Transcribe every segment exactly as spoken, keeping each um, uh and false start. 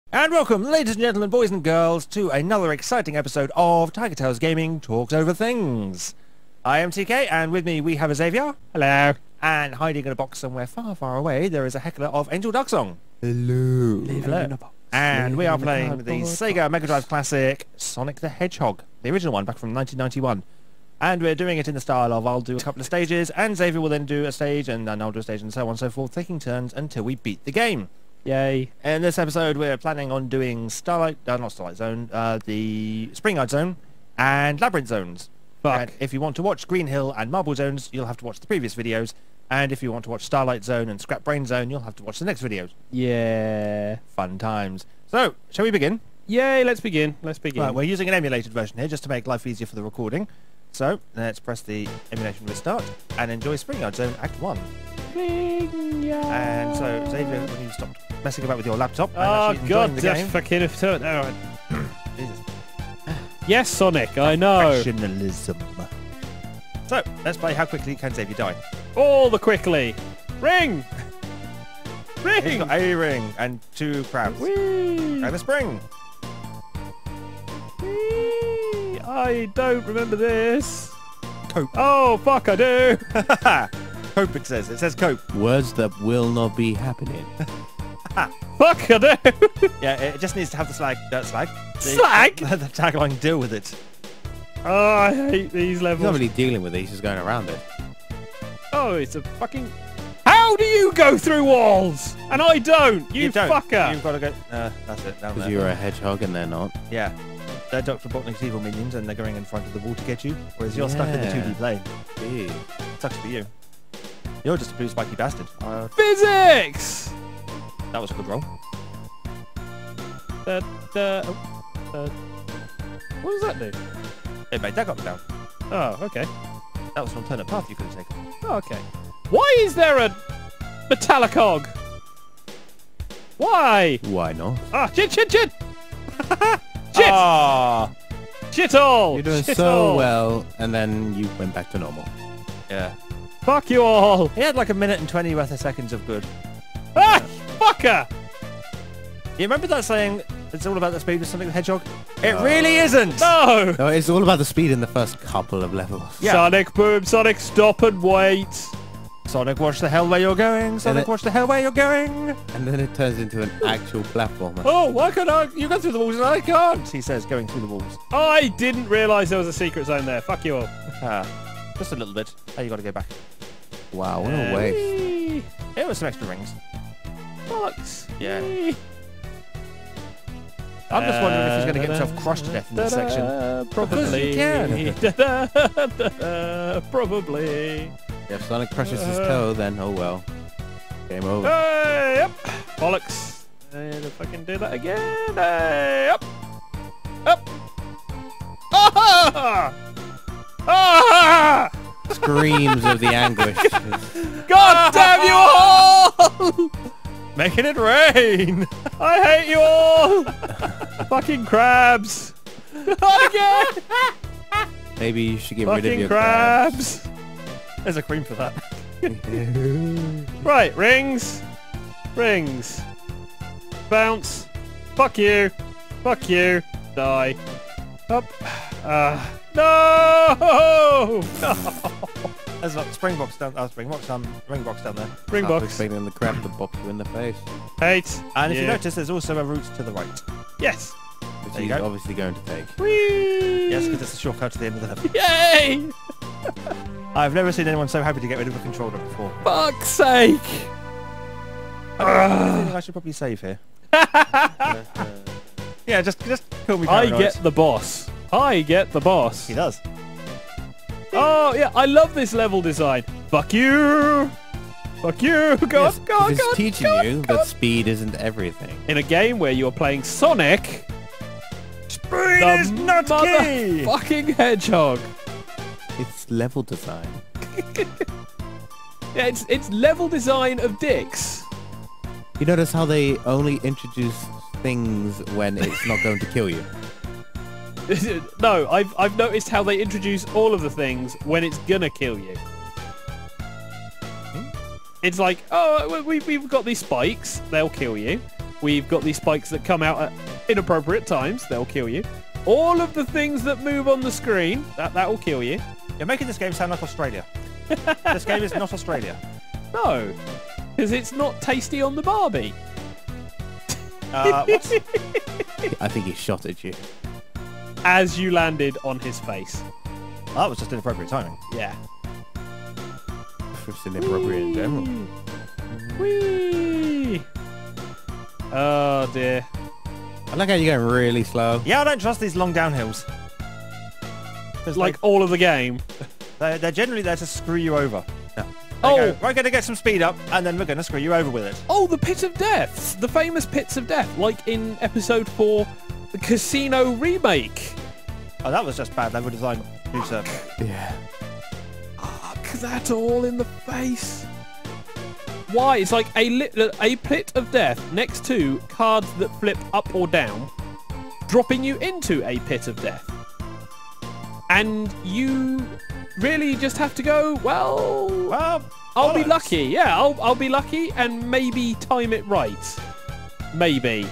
And welcome, ladies and gentlemen, boys and girls, to another exciting episode of TigerTails Gaming Talks Over Things. I am T K, and with me we have a Xavier. Hello. And hiding in a box somewhere far, far away, there is a heckler of Angel Duck Song. Hello. Hello. In a box. And we are playing the Sega Mega Drive classic Sonic the Hedgehog, the original one back from nineteen ninety-one. And we're doing it in the style of I'll do a couple of stages, and Xavier will then do a stage, and then I'll do a stage, and so on and so forth, taking turns until we beat the game. Yay. In this episode, we're planning on doing Starlight, uh, not Starlight Zone, uh, the Spring-Eyed Zone, and Labyrinth Zones. Fuck. And if you want to watch Green Hill and Marble Zones, you'll have to watch the previous videos. And if you want to watch Starlight Zone and Scrap Brain Zone, you'll have to watch the next videos. Yeah. Fun times. So, shall we begin? Yay, let's begin. Let's begin. Right, we're using an emulated version here just to make life easier for the recording. So, let's press the emulation restart and enjoy Spring-Eyed Zone Act one. And so, Xavier, when you stopped messing about with your laptop, oh and god, the that's game. fucking if so. Oh. Jesus. Yes, Sonic, I know. Professionalism. So, let's play How Quickly Can Xavier Die. All the quickly. Ring! Ring! He's got a ring and two crabs. Whee! And a spring. Whee! I don't remember this. Cope. Oh, fuck, I do. Cope, it says. It says cope. Words that will not be happening. Fuck, I do. Yeah, it just needs to have the slag. Dirt slag. The, Slag? The, the tagline, deal with it. Oh, I hate these He's levels. not really dealing with it, he's just going around it. Oh, it's a fucking... How do you go through walls? And I don't, you, You don't. fucker. You've got to go... Uh, that's it. Down Because there. you're a hedgehog and they're not. Yeah. They're Doctor Botnik's evil minions and they're going in front of the wall to get you, whereas you're stuck in the two D Yeah. plane. Gee. Sucks for you. You're just a blue spiky bastard. Uh, Physics! that was a good roll. Da, da, oh, uh, what does that do? It made that go down. Oh, okay. That was an alternate path you could have taken. Oh, okay. Why is there a Metallicog? Why? Why not? Ah, shit, shit, shit! Shit! Ah! Shit all! You're doing shit so all. well, and then you went back to normal. Yeah. Fuck you all! He had like a minute and twenty worth of seconds of good. Ah, fucker! You remember that saying, it's all about the speed of Sonic the Hedgehog? It really isn't! No! No, it's all about the speed in the first couple of levels. Yeah. Sonic boom, Sonic stop and wait. Sonic, watch the hell where you're going. Sonic, it- watch the hell where you're going. And then it turns into an actual platformer. Oh, why can't I? You go through the walls and I can't, he says, going through the walls. I didn't realise there was a secret zone there. Fuck you all. Ah, just a little bit. Oh, you got to go back. Wow, what a waste. Whee! Here were some extra rings. Bollocks. Yeah. Whee! I'm just wondering if he's going to get himself crushed to death in this section. Probably. Because you can. Probably. If Sonic crushes his toe, then oh well. Game over. Hey, yep. Bollocks. And if I can do that again. Hey, up. Up. Ah! Ah! Screams of the anguish. God damn you all! Making it rain! I hate you all! Fucking crabs! Not again! Maybe you should get rid of Fucking your crabs! There's a cream for that. crabs. Right, rings. Rings. Bounce. Fuck you. Fuck you. Die. Up. Uh, no! There's a springbox down. Oh, springbox down. Ringbox down there. Ring I'm box. expecting the crab to bop you in the face. Hate. And if you you. notice, there's also a route to the right. Yes. Which There you he's go. obviously going to take. Whee! Yes, because it's a shortcut to the end of the level. Yay! I've never seen anyone so happy to get rid of a controller before. Fuck's sake! I have a feeling I should probably save here. uh, yeah, just just kill me. I paranoid. get the boss. I get the boss. He does. Oh, yeah, I love this level design. Fuck you! Fuck you! Go Yes, on, go on, it's go on, teaching go on, you go that on. speed isn't everything. In a game where you're playing Sonic, Speed the is not key! fucking hedgehog. It's level design. Yeah, it's it's level design of dicks. You notice how they only introduce things when it's not going to kill you. No, I've I've noticed how they introduce all of the things when it's gonna kill you. It's like, oh, we, we've got these spikes, they'll kill you. We've got these spikes that come out at inappropriate times. They'll kill you. All of the things that move on the screen, that, that will kill you. You're making this game sound like Australia. This game is not Australia. No, because it's not tasty on the Barbie. Uh, what? I think he shot at you. As you landed on his face. Oh, that was just inappropriate timing. Yeah. It's inappropriate in general. Whee! Oh dear. I like how you're going really slow. Yeah, I don't trust these long downhills. Like all of the game. They're, they're generally there to screw you over. Yeah. Oh. Go, we're going to get some speed up, and then we're going to screw you over with it. Oh, the Pit of Death. The famous Pits of Death. Like in episode four, the Casino remake. Oh, that was just bad level design. Producer. Yeah. Fuck, that all in the face. Why? It's like a, lit a Pit of Death next to cards that flip up or down, dropping you into a Pit of Death. And you really just have to go, well, Well, I'll be bollocks. lucky. Yeah, I'll, I'll be lucky and maybe time it right. Maybe.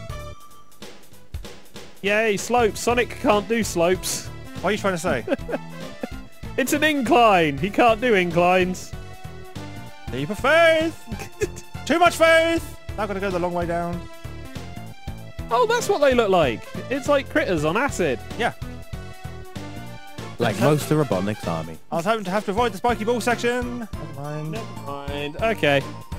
Yay, slopes. Sonic can't do slopes. What are you trying to say? It's an incline. He can't do inclines. Leap of faith! Too much faith! Not going to go the long way down. Oh, that's what they look like. It's like critters on acid. Yeah. Like most of Robotnik's army. I was hoping to have to avoid the spiky ball section. Never mind. Never mind. Okay.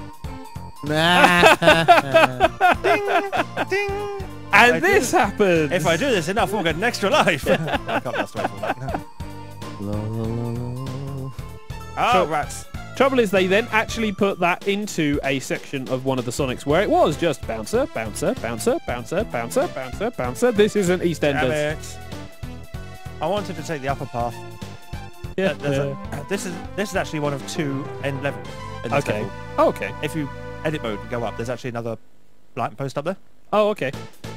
Ding! Ding! And I this do- happens. If I do this enough, we'll get an extra life. I can't last away from that. La, la, la, la. Oh, So- rats. Trouble is, they then actually put that into a section of one of the Sonics where it was just bouncer, bouncer, bouncer, bouncer, bouncer, bouncer, bouncer. This isn't Damn EastEnders. it. I wanted to take the upper path. Yeah. There's a, this is this is actually one of two end levels. In this Okay. level. Oh, okay. If you edit mode and go up, there's actually another light post up there. Oh, okay.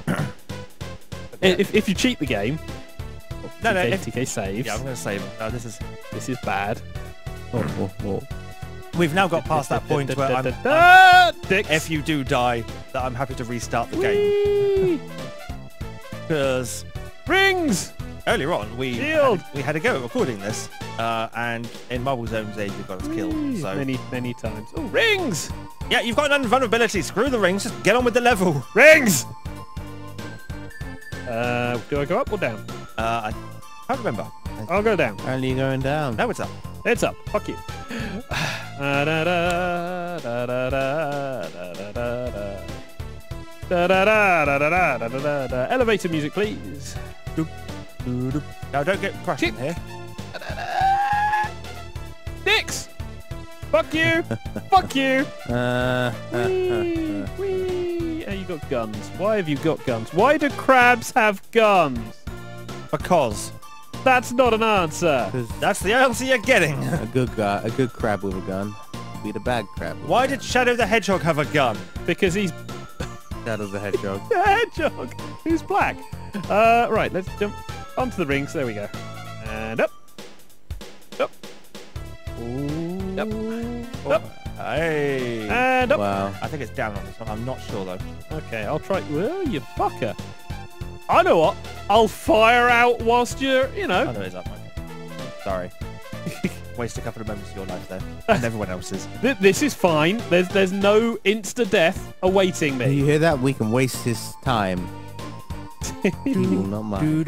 if, if you cheat the game, No, no. T K, If, T K saves. yeah, I'm going to save. Uh, this is. This is bad. Oh, oh, oh. We've now got past that point where I'm, I'm, Ah, dicks. if you do die, that I'm happy to restart the game. Whee! Because Rings! earlier on we Shield! had, we had a go at recording this, uh, and in Marble Zone Xavier got us killed. Whee! So Many, many times. Oh, rings! yeah, you've got an invulnerability. Screw the rings. Just get on with the level. Rings! Uh, do I go up or down? Uh, I can't remember. I'll go down. Apparently you're going down. No, it's up. It's up. Fuck you. Da da da da da da da da da da da da da da da da da da. Elevator music, please. Now don't get crushed in Chip. here. Dicks! Fuck you! Fuck you! Uh, Whee! Whee! Oh, you got guns. Why have you got guns? Why do crabs have guns? Because That's not an answer. Because that's the answer you're getting. a good guy, a good crab with a gun, would be the bad crab. with Why a did gun. Shadow the Hedgehog have a gun? Because he's Shadow the Hedgehog? a hedgehog who's black. Uh, right, let's jump onto the rings. There we go. And up. Up. Up. Up. Hey. And up. Wow. I think it's down on this one. I'm not sure though. Okay, I'll try. Well, you fucker. I know what. I'll fire out whilst you're, you Oh know. no, it's up, Mike. Sorry. Waste a couple of moments of your life there, and everyone else's. Th this is fine. There's there's no insta death awaiting Do me. you hear that? We can waste his time. He will not mind.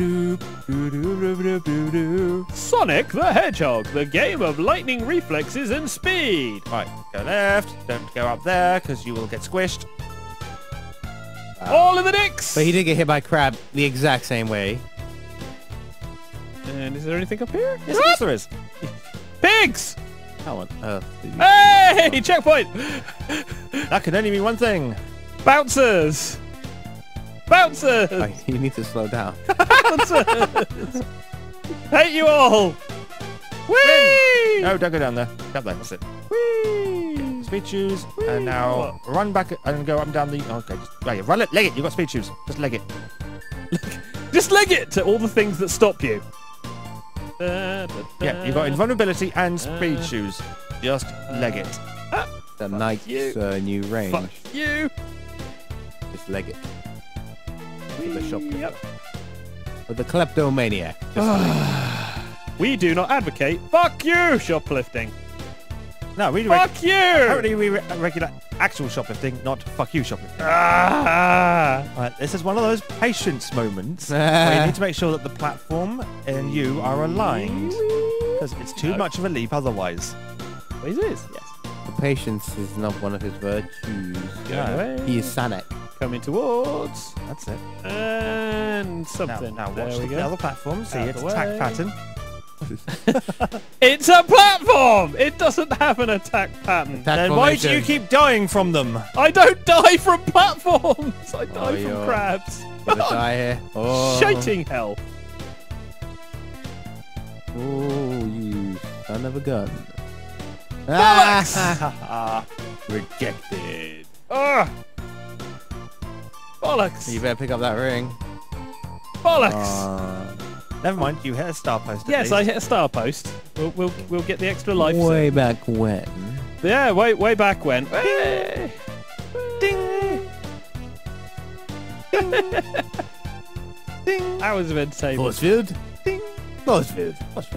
Sonic the Hedgehog, the game of lightning reflexes and speed. Right, go left. Don't go up there because you will get squished. All in the dicks. But he did get hit by a crab the exact same way. And is there anything up here? Yes, of course there is. Pigs! How on earth did you... Hey! Checkpoint! That can only mean one thing. Bouncers! Bouncers! Oh, you need to slow down. Bouncers! Hate you all! Whee! No, don't go down there. Up there. That's it. Whee! Speed shoes, and now run back and go up and down the. Okay, just, right, run it, leg it. You got speed shoes. Just leg it. Just leg it to all the things that stop you. Yeah, you got invulnerability and speed shoes. Just leg it. The Nike's you. uh, new range. Fuck you! Just leg it. For the shoplifter. Yep. For the kleptomaniac. Just We do not advocate. Fuck you, shoplifting. No, we Fuck you. Apparently we re regulate actual shoplifting, not fuck you shoplifting. Ah. Right, this is one of those patience moments where you need to make sure that the platform and you are aligned, because it's too No. much of a leap otherwise. What is this? Yes. Patience is not one of his virtues. Yeah. Away. He is Sonic. Coming towards. That's it. And Now, something. now there watch we the go. other platform, see Out its the attack way. pattern. It's a platform! It doesn't have an attack pattern. Attack Then why do you formation. keep dying from them? I don't die from platforms! I die Oh, from you're crabs. Gonna die here. Oh. Shiting hell. Oh, you son of a gun. Bollocks! Ah, Rejected. Ugh. Bollocks! You better pick up that ring. Bollocks! Uh, never mind, you hit a star post. at yes, I least. hit a star post. We'll, we'll, we'll get the extra life. way back when. Yeah, way, way back when. Hey. Ding! Ding! Hours of entertainment. Force field. Ding! Force field.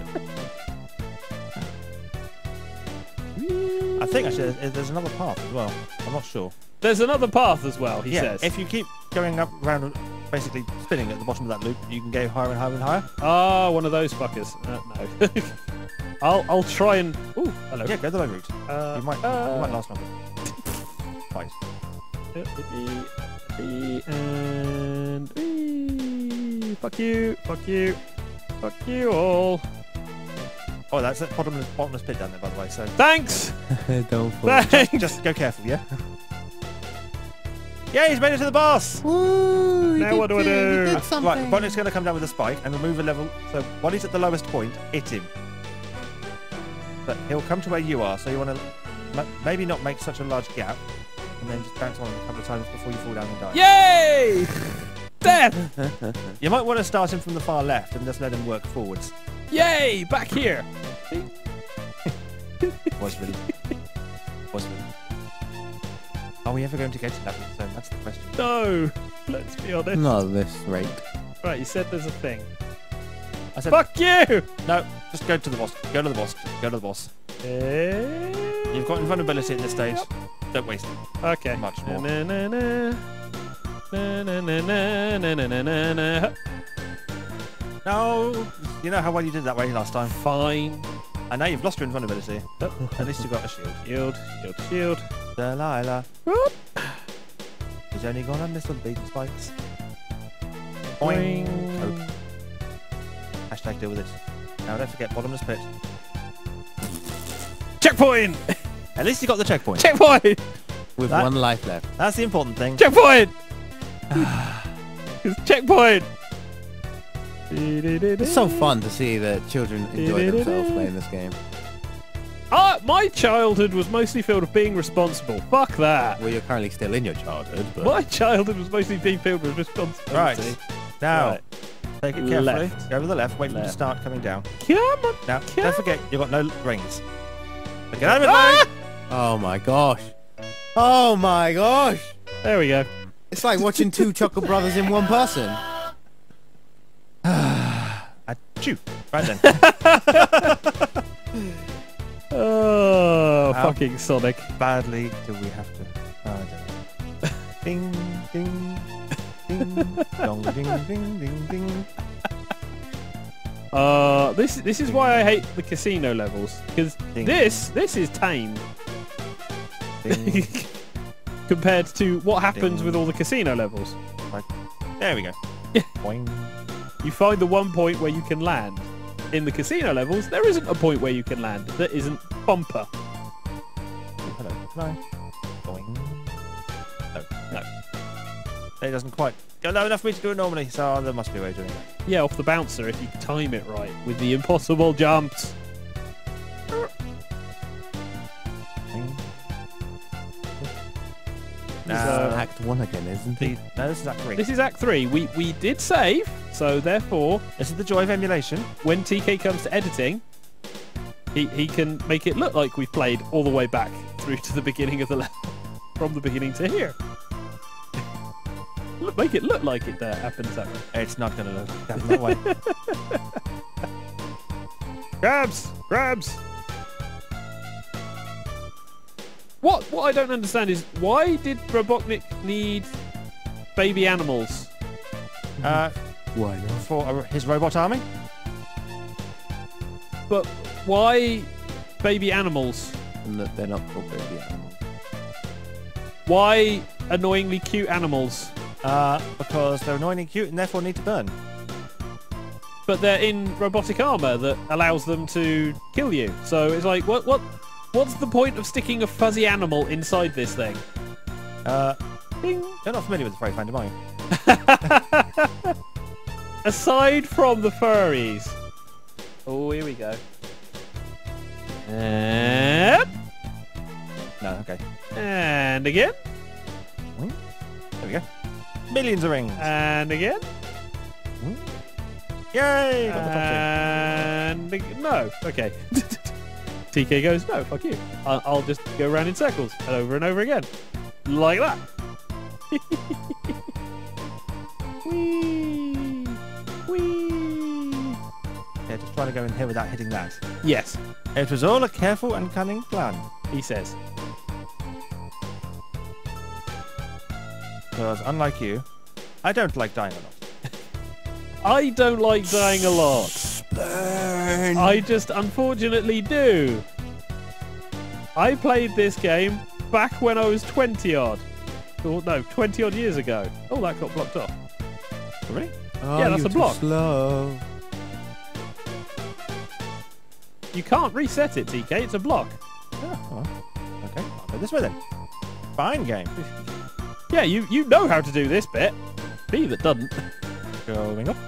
I think actually there's there's another path as well. I'm not sure. There's another path as well, he yeah, says. if you keep going up, round, and basically spinning at the bottom of that loop, you can go higher and higher and higher. Ah, one of those fuckers. Uh, no. I'll I'll try and. Ooh, hello. Yeah, go the low route. Uh, you might uh, you might last longer. Twice. And whee. Fuck you, fuck you, fuck you all. Oh, that's that bottomless, bottomless pit down there, by the way. So Thanks. Don't fall. Thanks. just go careful, yeah. Yeah, he's made it to the boss. Ooh, Now what do I do? Right, Bonnie's going to come down with a spike and remove a level. So while he's at the lowest point, hit him. But he'll come to where you are, so you want to maybe not make such a large gap, and then just bounce on him a couple of times before you fall down and die. Yay! Death! You might want to start him from the far left and just let him work forwards. Yay! Back here. Was really. Was really. Are we ever going to get to Labyrinth Zone? That's the question. No. Let's be honest. Not at this rate. Right, you said there's a thing. I said, Fuck you! no, just go to the boss. Go to the boss. Go to the boss. Eh? You've got invulnerability at this stage. Don't waste it. Okay. Much more. Na, na, na, na, na, na, na, na, na, na, na. No, you know how well you did that way last time. Fine. And now you've lost your invulnerability. At least you've got a shield. Shield, shield, shield. Delilah. Whoop. He's only gonna miss the beaten spikes. Boing. Boing. Code. Hashtag deal with it. Now don't forget bottomless pit. Checkpoint! At least you got the checkpoint. Checkpoint! With That- one life left. That's the important thing. Checkpoint! Checkpoint! It's so fun to see that children enjoy themselves playing this game. Ah, my childhood was mostly filled with being responsible. Fuck that. Well, you're currently still in your childhood, but My childhood was mostly being filled with responsibility. Right. Now, Right. take it carefully. Left. Go to the left. Wait for him to Left. start coming down. Come on. Now, Come don't forget, you've got no rings. So get out of it, Ah! oh my gosh, oh my gosh! There we go. It's like watching two Chuckle Brothers in one person. Achoo. Right then. Oh, How fucking Sonic. badly do we have to? Oh, I don't know. Ding, ding, ding, dong, ding, ding, ding, ding. Uh, this this is why I hate the casino levels, because Ding. this this is tame Ding. compared to what happens Ding. with all the casino levels. There we go. Yeah. Boing. You find the one point where you can land. In the casino levels, there isn't a point where you can land that isn't bumper. Oh, hello. No. Boing. No. No. It doesn't quite don't know enough for me to do it normally, so there must be a way of doing that. Yeah, off the bouncer if you time it right with the impossible jumps. Boing. This is Now, Act One again, isn't the, it? no, this is Act three. This is Act three. We we did save, so therefore, This is the joy of emulation. when T K comes to editing, he he can make it look like we've played all the way back through to the beginning of the level, from the beginning to here. look, make it look like it uh, happens that way. It's not going to look happen that way. Grabs! Grabs! What what I don't understand is why did Robotnik need baby animals? Uh, Why not? for uh, his robot army? But why baby animals? And that they're not called baby animals. Why annoyingly cute animals? Uh, because they're annoyingly cute and therefore need to burn. But they're in robotic armor that allows them to kill you. So it's like, what what what's the point of sticking a fuzzy animal inside this thing? Uh, Ding. you're not familiar with the phrase fandom, are you? Aside from the furries. Oh, here we go. And, No, okay. and again. There we go. Millions of rings. And again. Yay! Got the top And ag- no. Okay. T K goes, no, fuck you. I'll, I'll just go around in circles and over and over again. Like that. Whee! Whee! Yeah, just trying to go in here without hitting that. Yes, It was all a careful and cunning plan. he says. Because unlike you, I don't like dying a lot. I don't like dying a lot. Burn. I just unfortunately do. I played this game back when I was twenty odd. Or no, twenty odd years ago. Oh, that got blocked off. Really? Oh, Yeah, that's you're a block. Too slow. You can't reset it, T K. It's a block. Oh, well. Okay, I'll go this way then. Fine game. Yeah, you, you know how to do this bit. Me that doesn't. Going up.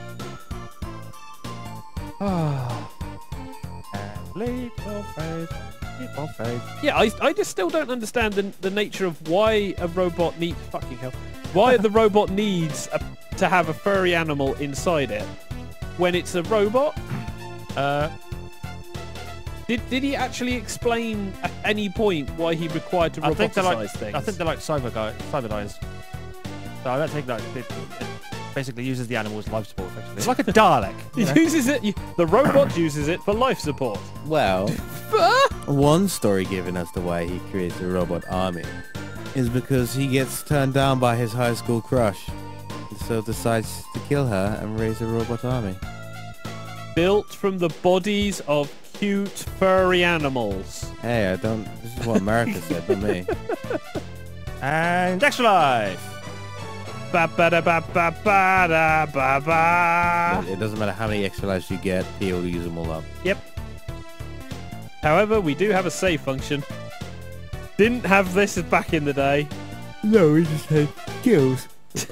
Ah. And leap of faith. Leap of faith. Yeah, I, I just still don't understand the, the nature of why a robot needs... Fucking hell. Why the robot needs a, to have a furry animal inside it when it's a robot. Uh, Did, did he actually explain at any point why he required to I think they're roboticize like things? I think they're like cyber guy, cyber guys. So I don't think that it, it basically uses the animal as life support. Effectively, it's like a Dalek. He You know? uses it. The robot uses it for life support. Well, one story given as to why he creates a robot army is because he gets turned down by his high school crush, and so decides to kill her and raise a robot army. Built from the bodies of cute furry animals. Hey, I don't. This is what America said, not me. And extra life. Ba ba da ba ba ba da ba ba. It doesn't matter how many extra lives you get, P will use them all up. Yep. However, we do have a save function. Didn't have this back in the day. No, we just had kills.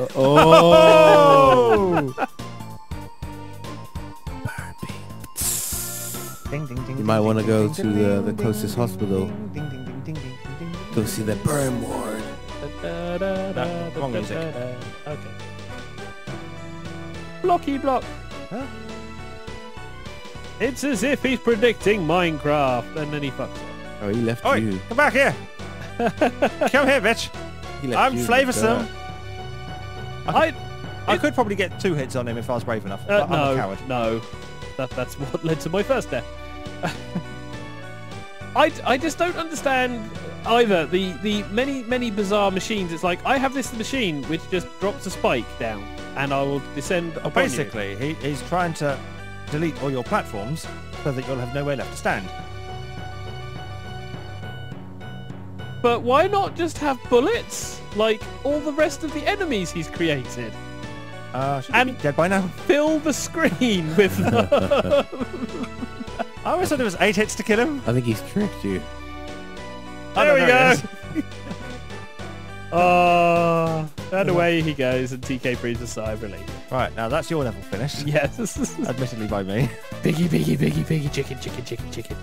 Oh! Ding, ding, ding, You might ding, want to ding, go ding, to ding, the, ding, the ding, closest ding, hospital. ding, ding, ding, ding, ding, ding, ding, Go ding. see the burn ward. Da, da, da, No, da, wrong da, music. da, da. Okay. Blocky block. Huh? It's as if he's predicting Minecraft, and then he fucks up. Oh, he left Oi, you. come back here. Come here, bitch. He left I'm you in the flavoursome. dark. I I could probably get two hits on him if I was brave enough. uh, but I'm a no coward. no, that that's what led to my first death. I, I just don't understand either the the many many bizarre machines. It's like I have this machine which just drops a spike down and I will descend Well, upon you. basically, he, he's trying to delete all your platforms so that you'll have nowhere left to stand. But why not just have bullets like all the rest of the enemies he's created? Uh, should And- he be dead by now? Fill the screen with them. I always thought it was eight hits to kill him. I think he's tricked you. Oh, There no, we there go. it is. Oh, and away he goes, and T K breathes a sigh of relief. Right, now that's your level finished. Yes. Admittedly by me. Piggy, piggy, piggy, piggy, chicken, chicken, chicken, chicken.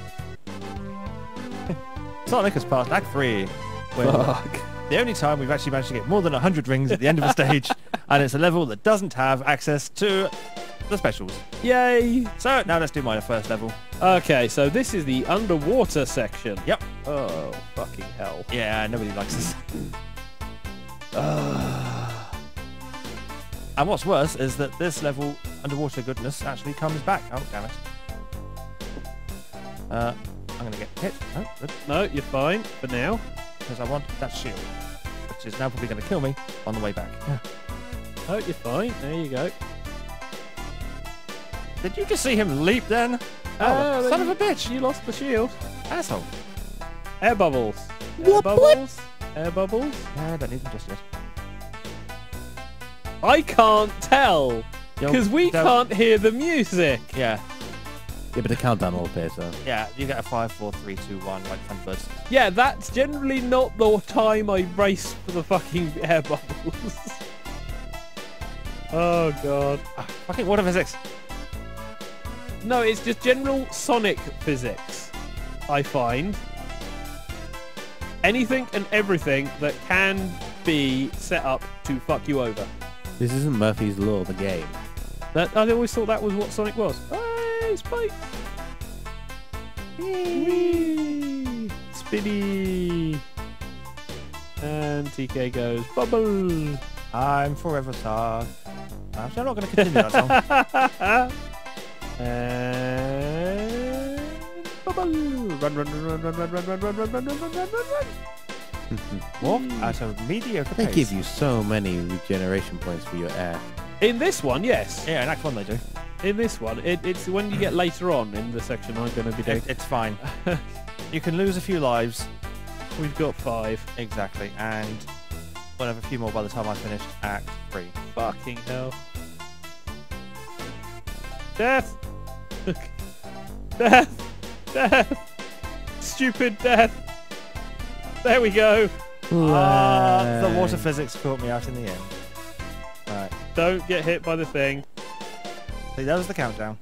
Sonic has passed Act three. When Fuck. the only time we've actually managed to get more than one hundred rings at the end of a stage, and it's a level that doesn't have access to the specials. Yay! So now let's do my first level. Okay, so this is the underwater section. Yep. Oh, fucking hell. Yeah, nobody likes this. And what's worse is that this level underwater goodness actually comes back. Oh, damn it. Uh, I'm going to get hit. Oh, good. No, you're fine for now. Because I want that shield, which is now probably going to kill me on the way back. Yeah. Oh, you're fine. There you go. Did you just see him leap then? Oh, Oh, son you- of a bitch! You lost the shield. Asshole. Air bubbles. Air What, bubbles. Air bubbles. Yeah, I don't need them just yet. I can't tell Yo, because we don't- can't hear the music. Yeah, Yeah, but the countdown will appear, so. yeah, you get a five, four, three, two, one, like Thunderbirds. Yeah, that's generally not the time I race for the fucking air bubbles. Oh god. Ah, fucking water physics. No, it's just general Sonic physics, I find. Anything and everything that can be set up to fuck you over. This isn't Murphy's Law, the game. That I always thought that was what Sonic was. Hey, Spike! Whee! Spinny! And T K goes, bubble! I'm forever sad. Actually, I'm not going to continue that song. And bubble! Run, run, run, run, run, run, run, run, run, run, run, run, run, run, run. Walk at a mediocre They pace. give you so many regeneration points for your air. In this one, yes. Yeah, in Act one they do. In this one, it, it's when you get later on in the section I'm going to be doing. It, it's fine. You can lose a few lives. We've got five. Exactly, and we'll have a few more by the time I finished Act three. Fucking hell. Death! Death! Death! Stupid death! There we go. Ah, the water physics caught me out in the end. Right. Don't get hit by the thing. See, that was the countdown.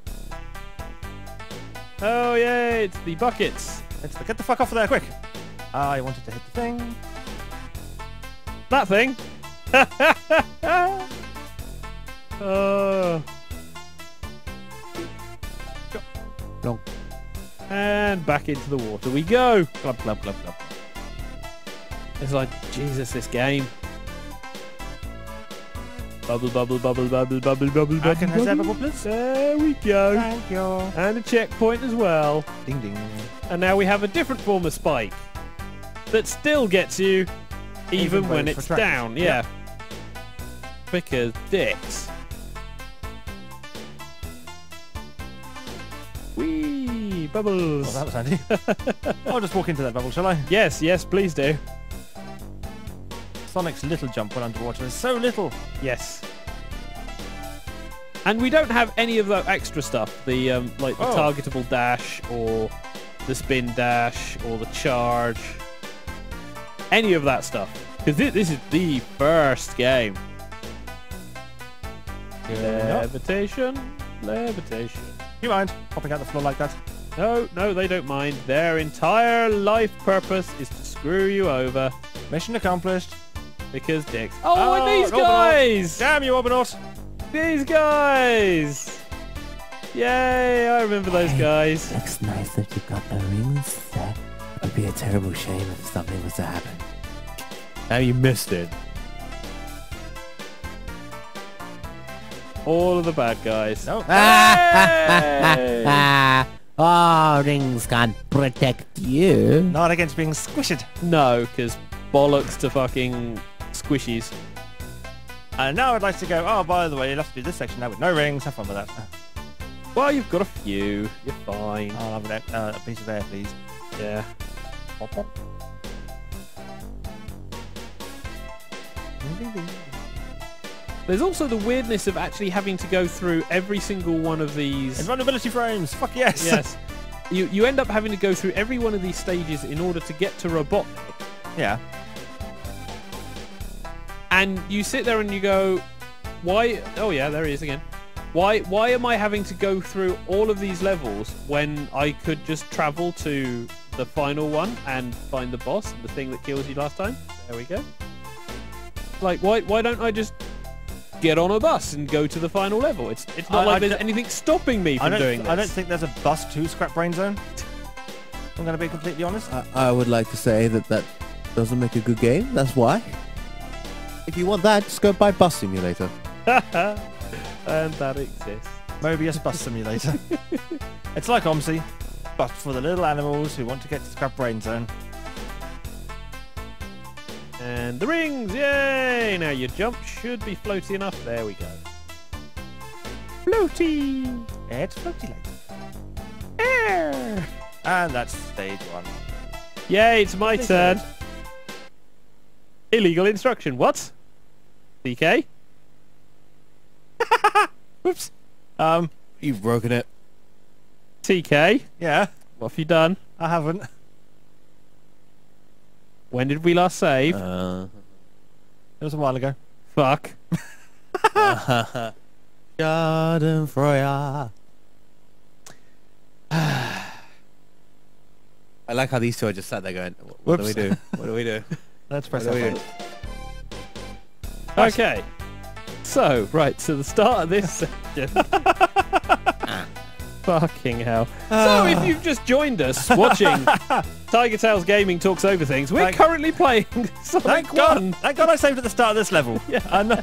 Oh yay, it's the buckets. It's the, get the fuck off of there, quick! I wanted to hit the thing. That thing. Oh. Long. And back into the water we go. Glub, glub, glub, glub. It's like, Jesus, this game. Bubble, bubble, bubble, bubble, bubble, bubble, I bubble, can have that bubble. bubble, please. There we go. Thank you. And a checkpoint as well. Ding, ding. And now we have a different form of spike that still gets you even, Even when when it's it's retracted. down. Yeah. Because dicks. Whee! Bubbles. Well, that was handy. I'll just walk into that bubble, shall I? Yes, yes, please do. Sonic's little jump when underwater is so little. Yes. And we don't have any of that extra stuff. The um, like the Oh. targetable dash or the spin dash or the charge. Any of that stuff. Because this, this is the first game. Yeah. Levitation. Levitation. Do you mind popping out the floor like that? No, no, they don't mind. Their entire life purpose is to screw you over. Mission accomplished. Because dicks. Oh, and these Orbinaut. guys! Damn you, Orbinaut! These guys! Yay, I remember those guys. Looks nice that you've got the rings there. It would be a terrible shame if something was to happen. Now you missed it. All of the bad guys. No. Hey! Oh, rings can't protect you. Not against being squished. No, because bollocks to fucking squishies. And now I'd like to go, oh, by the way, you'll have to do this section now with no rings. Have fun with that. Well, you've got a few. You're fine. I'll have an, uh, a piece of air, please. Yeah. Pop, pop. Ding, ding, ding. There's also the weirdness of actually having to go through every single one of these. Invulnerability frames. Fuck yes. Yes. You you end up having to go through every one of these stages in order to get to Robotnik. Yeah. And you sit there and you go, why? Oh yeah, there he is again. Why why am I having to go through all of these levels when I could just travel to the final one and find the boss, the thing that kills you last time? There we go. Like why why don't I just get on a bus and go to the final level? It's it's not I- like I there's d- anything stopping me I from don't, doing this. I don't think there's a bus to Scrap Brain Zone. I'm going to be completely honest. I, I would like to say that that doesn't make a good game. That's why. If you want that, just go buy Bus Simulator. And that exists. Mobius Bus Simulator. It's like OMSI, but for the little animals who want to get to Scrap Brain Zone. And the rings, yay! Now your jump should be floaty enough. There we go. Floaty! It's floaty like. Air! And that's stage one. Yay, it's my They turn. said. Illegal instruction. What? T K? Whoops. Um, You've broken it. T K? yeah, What have you done? I haven't. When did we last save? Uh, It was a while ago. Fuck. Schadenfreude. I like how these two are just sat there going, what, what do we Whoops. do? What do we do? Let's press What do we that do? button. Okay. So, right, to the start of this section. Fucking hell. So, if you've just joined us watching TigerTails Gaming Talks Over Things, we're Thank- currently playing Sonic Thank one. God! Thank God I saved at the start of this level. Yeah. I know.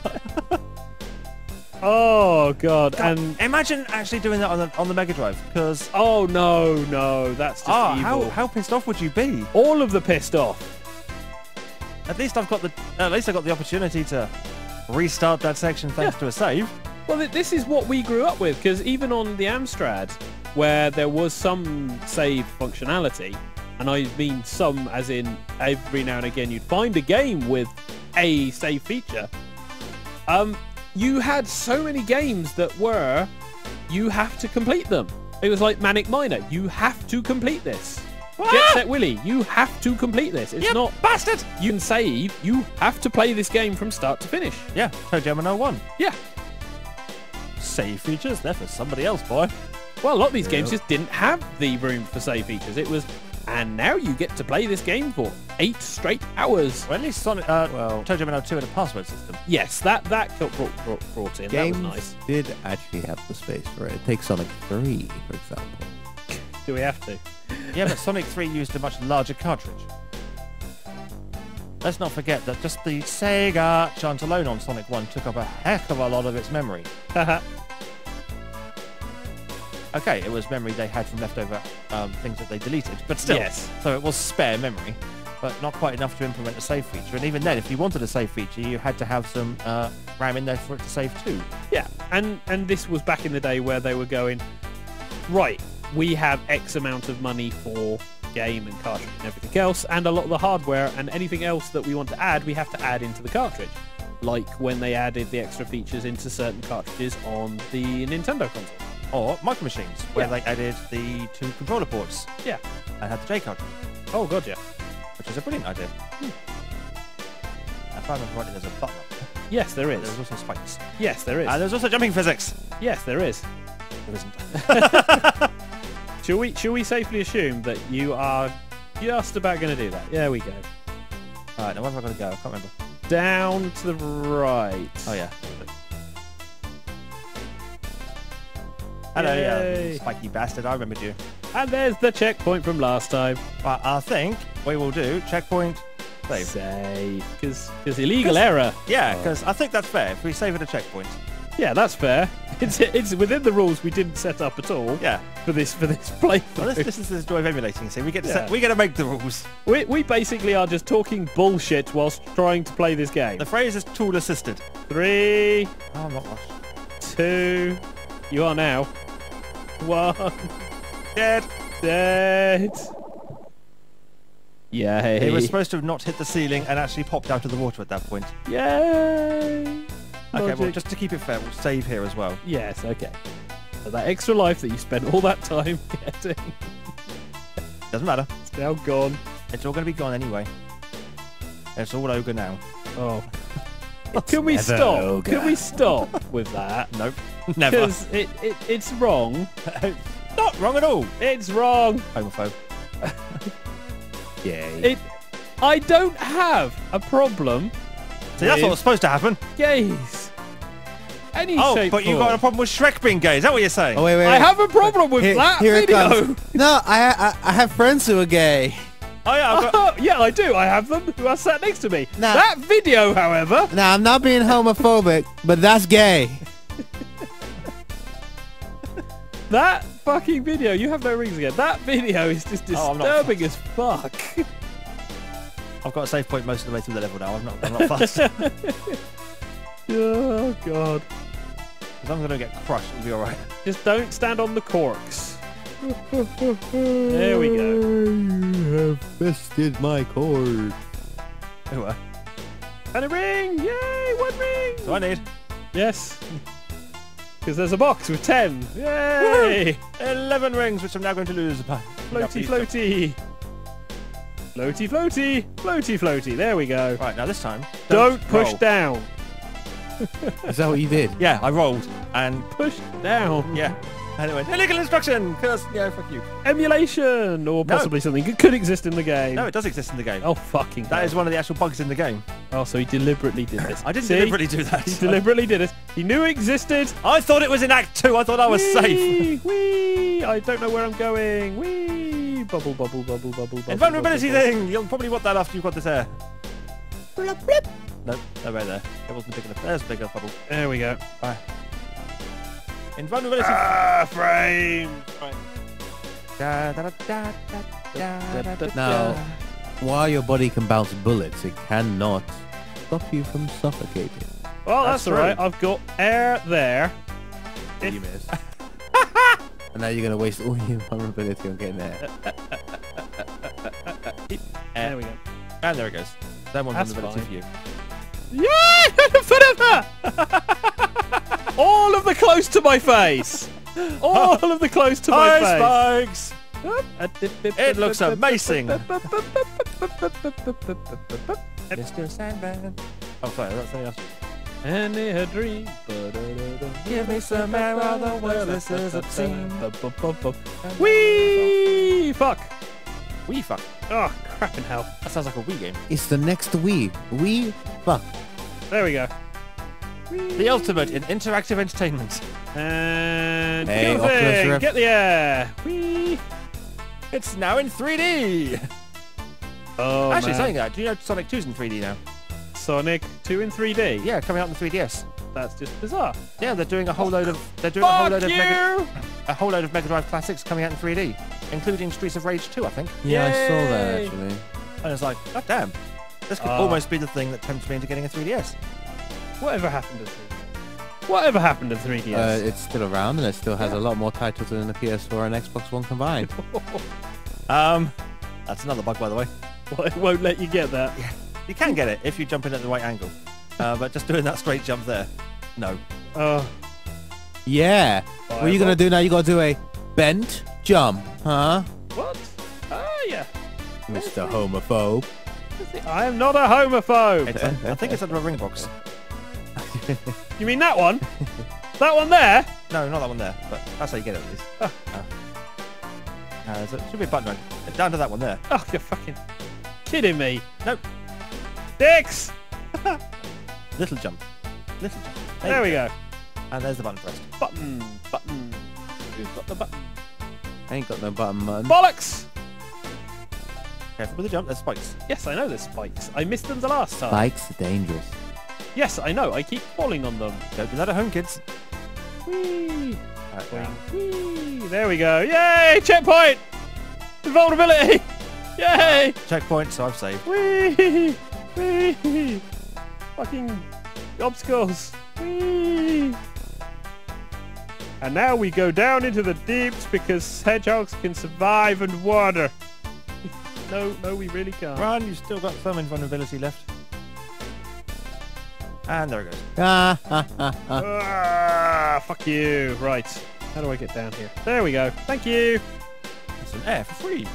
Oh, God. God, And, imagine actually doing that on the on the Mega Drive, because oh, no, no, that's just ah, evil. how how pissed off would you be? All of the pissed off. At least I've got the at least I got the opportunity to restart that section thanks Yeah. to a save. Well, th- this is what we grew up with, because even on the Amstrad, where there was some save functionality, and I mean some as in every now and again you'd find a game with a save feature, um, you had so many games that were, you have to complete them. It was like Manic Miner, you have to complete this. Jet Set Willy, you have to complete this. It's Yep, not, bastard. you can save, you have to play this game from start to finish. Yeah, ToeJam and oh one. Yeah. Save features, they're for somebody else, boy. Well, a lot of these games Yep. just didn't have the room for save features. It was, and now you get to play this game for eight straight hours. Well, at least Sonic, uh, Well- ToeJam and oh two had a password system. Yes, that that got brought, brought, brought in. Games That was nice. did actually have the space for it. Take Sonic three, for example. Do we have to? Yeah, but Sonic three used a much larger cartridge. Let's not forget that just the Sega chant alone on Sonic one took up a heck of a lot of its memory. Haha. Okay, it was memory they had from leftover um, things that they deleted, but still. Yes. So it was spare memory, but not quite enough to implement a save feature. And even then, if you wanted a save feature, you had to have some uh, RAM in there for it to save too. Yeah, and and this was back in the day where they were going, right, we have X amount of money for game and cartridge and everything else, and a lot of the hardware and anything else that we want to add, we have to add into the cartridge. Like when they added the extra features into certain cartridges on the Nintendo console. Or Micro Machines, where Yeah. they added the two controller ports Yeah. and had the J cartridge, Oh god, yeah. which is a brilliant idea. Hmm. If I remember rightly, there's a button up there. Yes, there There's is. also spikes. Yes, there is. And there's also jumping physics. Yes, there is. There isn't. Shall we? Shall we safely assume that you are just about going to do that? There we go. Alright, now where have I got to go? I can't remember. Down to the right. Oh, yeah. Hello, Yay. yeah, spiky bastard. I remembered you. And there's the checkpoint from last time. But I think we will do checkpoint save. Save. Because illegal 'Cause- error. Yeah, because I think that's fair. If we save at a checkpoint. Yeah, that's fair. It's it's within the rules we didn't set up at all Yeah. for this for this playthrough. Well, this, this is the joy of emulating. See, we get to Yeah. set, we get to make the rules. We, we basically are just talking bullshit whilst trying to play this game. The phrase is tool assisted. Three, Oh, I'm not rushed. two, you are now. One, Dead. dead. Yay. It was supposed to have not hit the ceiling and actually popped out of the water at that point. Yay. Okay, well, Logic. just to keep it fair, we'll save here as well. Yes, okay. So that extra life that you spent all that time getting, Doesn't matter. it's now gone. It's all going to be gone anyway. It's all ogre now. Oh. Can we never stop? ogre. Can we stop with that? Nope. Never. Because it, it, it's wrong. Not wrong at all. It's wrong. Homophobe. Yay. It. I don't have a problem. See, that's what was with supposed to happen. gays. Any Oh, shape, but you form. got a problem with Shrek being gay. Is that what you're saying? Oh, wait, wait, I wait. have a problem with Here, that here it video. comes. No, I, I I have friends who are gay. Oh yeah, I've got... Oh, yeah, I do. I have them. Who are sat next to me. Nah. That video, however. Now, I'm not being homophobic, but that's gay. That fucking video. You have no rings again. That video is just Oh, I'm not disturbing as fuck. I've got a save point most of the way through the level now. I'm not, I'm not fast. Oh god. As long as I don't get crushed, it'll be alright. Just don't stand on the corks. There we go. You have bested my cord. Ooh, uh, And a ring! Yay! One ring! so I need Yes. Because there's a box with ten. Yay! eleven rings, which I'm now going to lose. Floaty, floaty. Floaty, floaty. Floaty, floaty. There we go. Right, now this time... Don't, push roll. down. Is that what you did? Yeah, I rolled. And, Push down. yeah. And it went, illegal instruction! Because, yeah, fuck you. Emulation! Or possibly something that could exist in the game. No, it does exist in the game. Oh, fucking That hell. is one of the actual bugs in the game. Oh, so he deliberately did this. I didn't See? deliberately do that. He deliberately did it. He knew it existed. I thought it was in Act two. I thought I was safe. Whee! Whee! I don't know where I'm going. Whee! Bubble, bubble, bubble, bubble, bubble. Invulnerability bubble, thing. You'll probably want that after you've got this air. Blip, blip. No, no, right there. It wasn't big enough. There's a big enough bubble. bubble. There we go. Right. Invulnerability. Ah, frame. Right. Da, da, da, da, da, da, da, Now, da. while your body can bounce bullets, it cannot stop you from suffocating. Well, That's that's, all right. I've got air there. You missed. And now you're going to waste all your vulnerability on getting there. There we go. And there it goes. That one That's vulnerability fine. for you. Yeah! Forever! All of the close to my face. All of the close to my Hi, face. Spikes! It looks amazing. Mister Sandman. Oh, sorry, that's something else. And a dream. Give me some air while the world this is obscene. Wee! Fuck. Wii fuck. Oh, crap in hell. That sounds like a Wii game. It's the next Wii. Wii fuck. There we go. The ultimate in interactive entertainment. And Hey, kill Oculus thing. Rift. Get the air. Wee. It's now in three D. Oh, Actually, man. saying that, do you know Sonic two's in three D now? Sonic two in three D. Yeah, coming out in the three D S. That's just bizarre. Yeah, they're doing a whole load of they're doing a whole Fuck load of Mega, you! a whole load of Mega Drive classics coming out in three D, including Streets of Rage two, I think. Yeah, I saw that Yay! actually. And it's like, god damn, this could Oh. almost be the thing that tempts me into getting a three D S. Whatever happened to three D S? Whatever happened to three D S? Uh, it's still around and it still has a lot more titles than the P S four and Xbox One combined. Um, that's another bug, by the way. Well, it won't let you get that. You can get it if you jump in at the right angle, uh, but just doing that straight jump there, no. Oh. Yeah. What are you gonna do now? You gotta do a bent jump, huh? What? Ah, yeah. Mister Homophobe. I am not a homophobe. It's a, I think it's under a ring box. You mean that one? That one there? No, not that one there, but that's how you get it at least. Oh. Uh, uh, there should be a button right down to that one there. Oh, you're fucking kidding me. Nope. Dicks! Little jump. Little jump. There we go. And there's the button pressed. Button, button. Who's got the button? I ain't got no button, man. Bollocks! Careful with the jump, there's spikes. Yes, I know there's spikes. I missed them the last time. Spikes are dangerous. Yes, I know. I keep falling on them. Don't do that at home, kids. Whee! Right, Wing. now. Whee! There we go. Yay! Checkpoint! Invulnerability! Yay! Checkpoint, so I've saved. Whee! Whee! Fucking obstacles. Whee! And now we go down into the deeps because hedgehogs can survive underwater. No, no, we really can't. Run, you've still got some invulnerability left. And there it goes. Ah, ha, ha, ha. Ah, fuck you. Right. How do I get down here? There we go. Thank you. That's some air for free.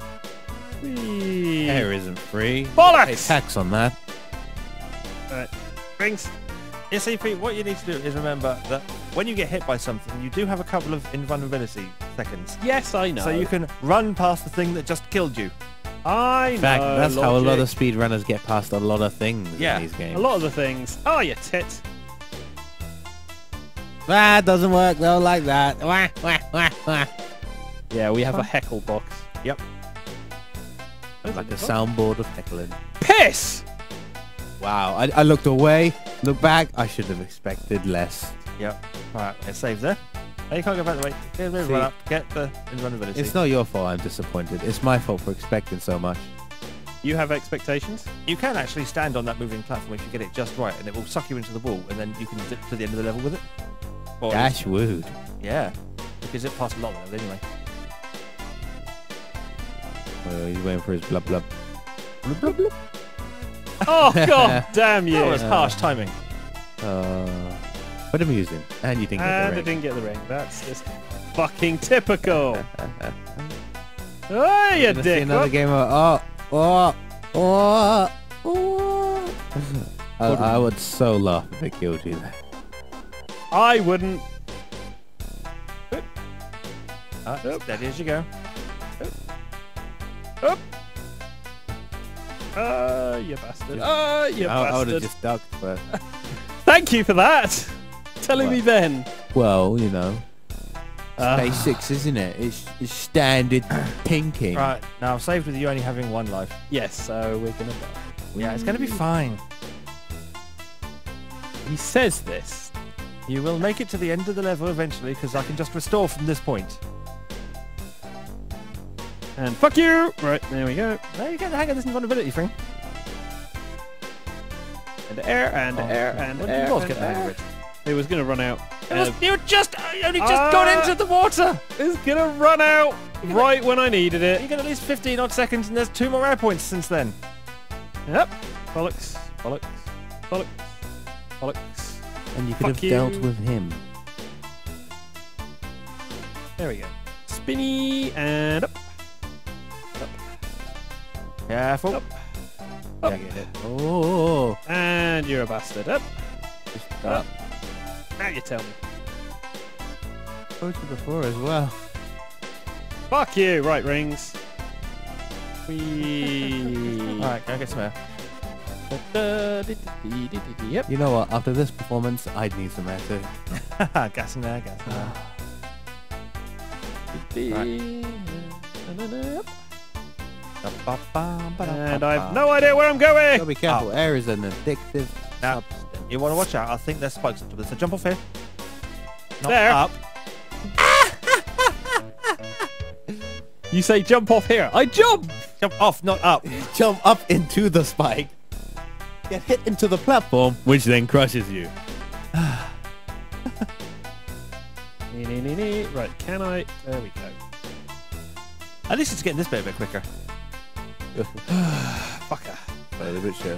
Whee! Air isn't free. Bollocks! Pay tax on that. Alright. Rings. You see, Pete, what you need to do is remember that when you get hit by something, you do have a couple of invulnerability seconds. Yes, I know. So you can run past the thing that just killed you. I In fact, know. that's how a lot logic. of speedrunners get past a lot of things Yeah, in these games. A lot of the things. Oh, you tit. Ah, it doesn't work though like that. Wah, wah, wah, wah. Yeah, we have a heckle box. Yep. I like a soundboard of heckling. Piss! Wow, I, I looked away, looked back. I should have expected less. Yep. Alright, let's save there. Oh, you can't go back the way. Get the run up. Get the invulnerability. It's not your fault I'm disappointed. It's my fault for expecting so much. You have expectations? You can actually stand on that moving platform if you get it just right, and it will suck you into the wall, and then you can zip to the end of the level with it. Or Dash wood. Yeah. You can zip past a lot of it anyway. Oh, he's waiting for his blub blub. Blub blub blub. Oh, god damn you! That was harsh timing. Uh, but amusing. And you didn't get And the I ring. didn't get the ring. That's just fucking typical. Oh, you Gonna see dick. another Whoop. game of oh, oh, oh, oh. I, I would so laugh if they killed you there. I wouldn't. Uh, steady as you go. Up. Uh, you bastard. Uh, you I, I would have bastard. just ducked, but Thank you for that. Telling me What? then. well, you know, Uh, Space Six, isn't it? It's, it's standard tinking. Right, now I've saved with you only having one life. Yes, so we're gonna die. Yeah, it's going to be fine. He says this. You will make it to the end of the level eventually, because I can just restore from this point. And fuck you! Right, there we go. Now you get the hang of this invulnerability thing. And air, and Oh, air, and well, air. you was and getting the hang of air. it. It was gonna run out. It was, Uh, you just, you only just uh, got into the water. It's gonna run out gonna- right when I needed You it. get at least fifteen odd seconds, and there's two more air points since then. Yep. Bollocks. Bollocks. Bollocks. Bollocks. And you could Fuck have you. dealt with him. There we go. Spinny and up. Careful. Up. Yeah, Up. get it. Oh, And you're a bastard. Up. just Up. up. Now you tell me. Told you before as well. Fuck you. Right, rings. We. Alright, go get some air. Yep. You know what? After this performance, I'd need some air too. Gas in there, gas in there. And I have no idea where I'm going. Gotta be careful. Air is an addictive Now, substance. you want to watch out. I think there's spikes up to this. So jump off here. Not There. up. You say jump off here. I jump. Jump off, not up. Jump up into the spike. Get hit into the platform, which then crushes you. Nee, nee, nee, nee. Right, can I? There we go. At least it's getting this bit a bit quicker. Fucker. Wait a bit sure.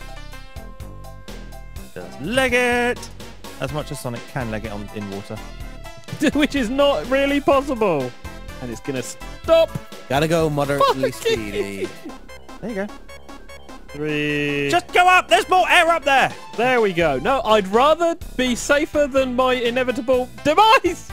Just leg it. As much as Sonic can leg it on in water. Which is not really possible. And it's gonna stop. Gotta go moderately Fucking- speedy. There you go. Three. Just go up. There's more air up there. There we go. No, I'd rather be safer than my inevitable demise.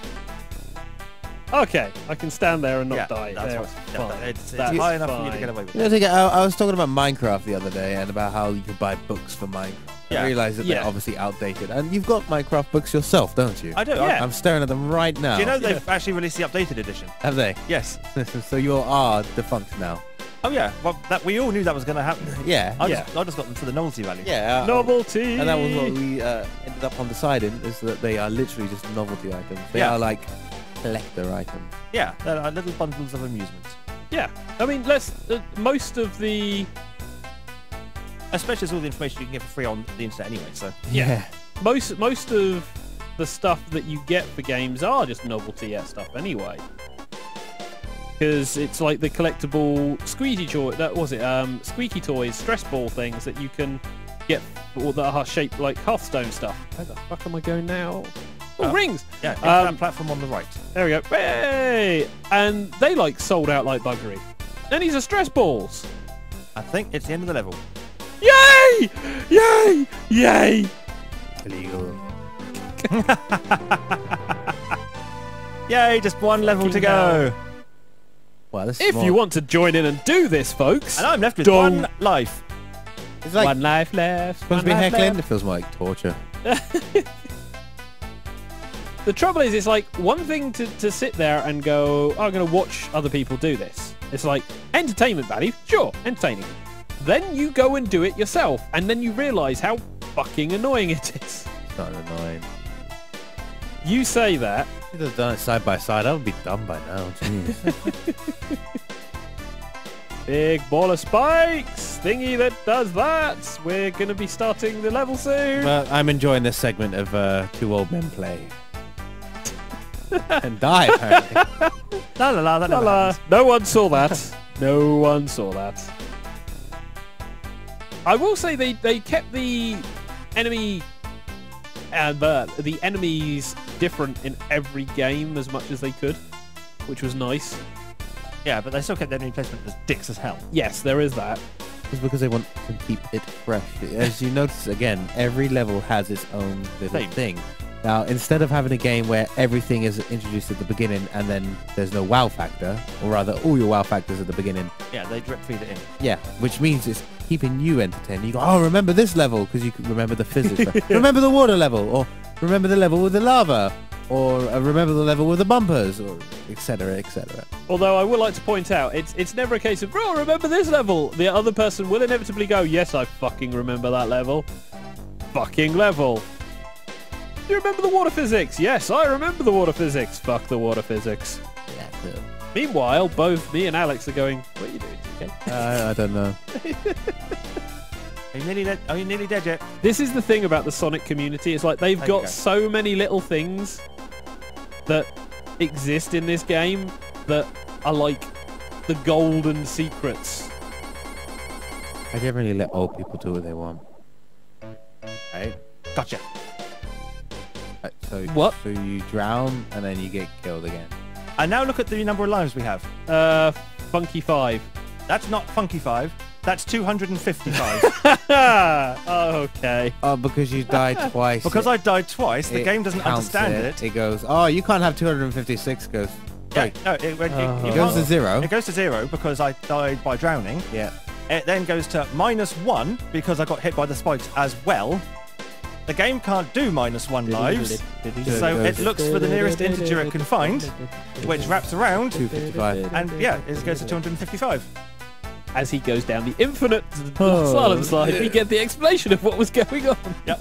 Okay, I can stand there and not Yeah, die. that's There, what- it's yeah, fine. it's, it's That's high enough for you to fine. get away with You it. know, think- I, I was talking about Minecraft the other day and about how you could buy books for Minecraft. Yeah. I realised that Yeah. they're obviously outdated. And you've got Minecraft books yourself, don't you? I do. Yeah. I'm staring at them right now. Do you know they've actually released the updated edition? Have they? Yes. So you are defunct now. Oh yeah. Well, that we all knew that was going to happen. Yeah. I Yeah. just, I just got them for the novelty value. Yeah. uh, Novelty. And that was what we uh, ended up on deciding, is that they are literally just novelty items. They Yeah. are like collector items. Yeah. They're like little bundles of amusement. Yeah. I mean, let's. Uh, most of the. Especially as all the information you can get for free on the internet anyway. So Yeah. Most most of the stuff that you get for games are just novelty yeah, stuff anyway. Because it's like the collectible squeezy toy. That was it. Um, squeaky toys, stress ball things that you can get or that are shaped like Hearthstone stuff. Where the fuck am I going now? Oh, Uh, rings. yeah, it's Um, that platform on the right. There we go. Hey! And they like sold out like buggery. And these are stress balls. I think it's the end of the level. Yay! Yay! Yay! Illegal. Yay! Just one level to Fucking go. Wow, this is If more- you want to join in and do this, folks, And I'm left with Don't- one life. It's like one life left. supposed to one be life heckling. left. It feels more like torture. The trouble is, it's like one thing to, to sit there and go, oh, I'm going to watch other people do this. It's like, entertainment value, sure, entertaining. Then you go and do it yourself, and then you realise how fucking annoying it is. It's not annoying. You say that. Should have done it side by side. I would be done by now. Jeez. Big ball of spikes! Thingy that does that! We're going to be starting the level soon! Well, I'm enjoying this segment of uh, two old men play. And die, apparently. La la la, that La never la. happens. No one saw that. No one saw that. I will say they, they kept the enemy and uh, the enemies different in every game as much as they could, which was nice. Yeah, but they still kept their enemy placement as dicks as hell. Yes, there is that. It's because they want to keep it fresh. As you notice, again, every level has its own little Theme. thing. Now, instead of having a game where everything is introduced at the beginning and then there's no wow factor, or rather all your wow factors at the beginning, Yeah, they drip feed it in. yeah, which means it's keeping you entertained. You go, oh, remember this level, because you can remember the physics. Remember the water level, or remember the level with the lava, or uh, remember the level with the bumpers, or et cetera, et cetera. Although I would like to point out, it's it's never a case of, oh, remember this level. The other person will inevitably go, yes, I fucking remember that level. Fucking level. Do you remember the water physics? Yes, I remember the water physics. Fuck the water physics. Yeah, cool. Meanwhile, both me and Alex are going, what are you doing, T K? Uh, I don't know. Are you nearly dead? Are you nearly dead yet? This is the thing about the Sonic community. It's like they've There you got go. so many little things that exist in this game that are like the golden secrets. I generally let old people do what they want. Right? Gotcha. Uh, So, What? So you drown and then you get killed again. And now look at the number of lives we have. Uh, Funky Five. That's not Funky Five. That's two hundred fifty-five. Oh, okay. Oh, because you died twice. Because it- I died twice, the it game doesn't counts understand it. it. It goes, oh, you can't have two hundred fifty-six. Goes, Yeah, right. no, it, went- it, Oh. you It goes to can't- zero. It goes to zero because I died by drowning. Yeah. It then goes to minus one because I got hit by the spikes as well. The game can't do minus one lives, so it looks for the nearest integer it can find, which wraps around, two fifty-five. and yeah, it goes to two hundred fifty-five. As he goes down the infinite Oh. silent slide, we get the explanation of what was going on. Yep.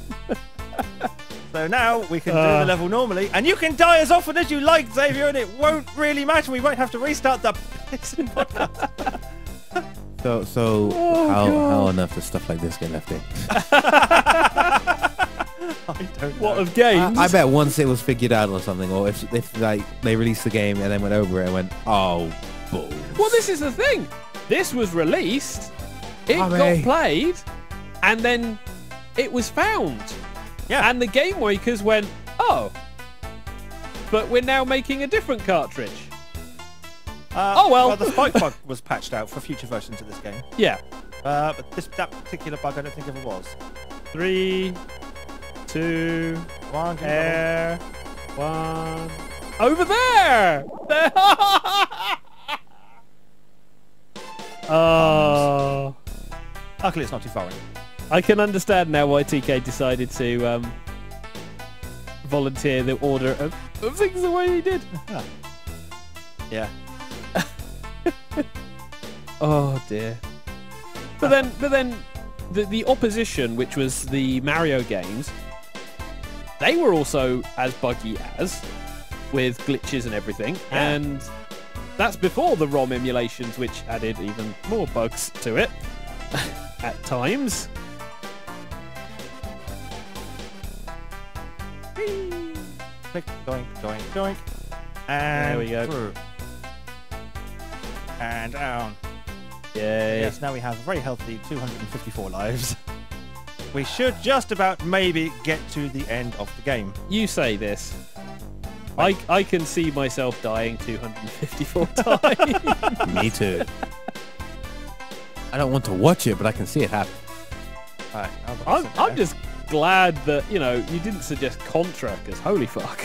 So now we can do Uh. the level normally, and you can die as often as you like, Xavier, and it won't really matter. We won't have to restart the pissing podcast. So, so Oh, how, God. how on earth does stuff like this get left in? I don't What know. of games? I, I bet once it was figured out or something, or if, if like they released the game and then went over it and went, oh, balls. Well, this is the thing. This was released, it Mummy. got played, and then it was found. Yeah. And the Game Makers went, oh, but we're now making a different cartridge. Uh, Oh, well. the spike bug was patched out for future versions of this game, Yeah. uh, but this that particular bug I don't think ever was. Three, two, One, two, air, one. Over there! There. Oh. Luckily, it's not too far in. I can understand now why T K decided to um, volunteer the order of, of things the way he did. Yeah. Oh dear. But then, but then, the the opposition, which was the Mario games, they were also as buggy as, with glitches and everything, Yeah. and that's before the ROM emulations, which added even more bugs to it at times. Click, doink, doink, doink. And There we go. through. And down. Yay. Yes, now we have a very healthy two hundred fifty-four lives. We should just about maybe get to the end of the game. You say this. I, I can see myself dying two hundred fifty-four times. Me too. I don't want to watch it, but I can see it happen. Alright, I'm, I'm just glad that, you know, you didn't suggest Contra, because holy fuck.